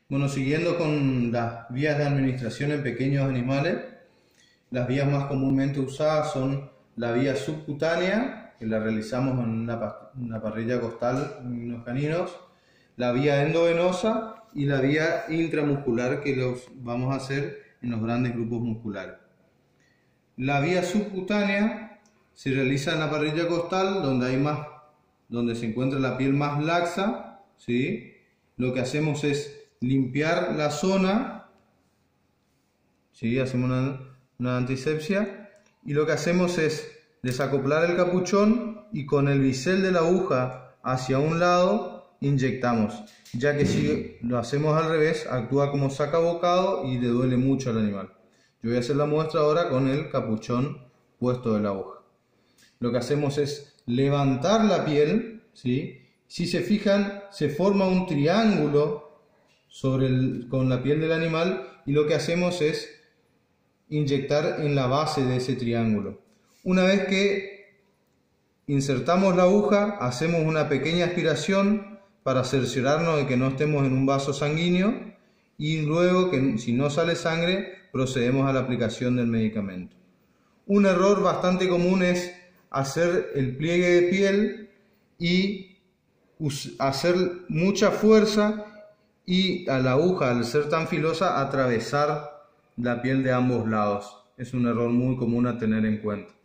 Bueno, siguiendo con las vías de administración en pequeños animales, las vías más comúnmente usadas son la vía subcutánea, que la realizamos en una parrilla costal en los caninos, la vía endovenosa y la vía intramuscular, que los vamos a hacer en los grandes grupos musculares. La vía subcutánea se realiza en la parrilla costal, donde se encuentra la piel más laxa, ¿sí? Lo que hacemos es limpiar la zona, ¿sí? Hacemos una antisepsia y lo que hacemos es desacoplar el capuchón y con el bisel de la aguja hacia un lado inyectamos, ya que si lo hacemos al revés actúa como sacabocado y le duele mucho al animal. Yo voy a hacer la muestra ahora con el capuchón puesto de la aguja. Lo que hacemos es levantar la piel, ¿sí? Si se fijan, se forma un triángulo con la piel del animal y lo que hacemos es inyectar en la base de ese triángulo. Una vez que insertamos la aguja, hacemos una pequeña aspiración para cerciorarnos de que no estemos en un vaso sanguíneo y luego, que si no sale sangre, procedemos a la aplicación del medicamento. Un error bastante común es hacer el pliegue de piel y hacer mucha fuerza y a la aguja, al ser tan filosa, atravesar la piel de ambos lados. Es un error muy común a tener en cuenta.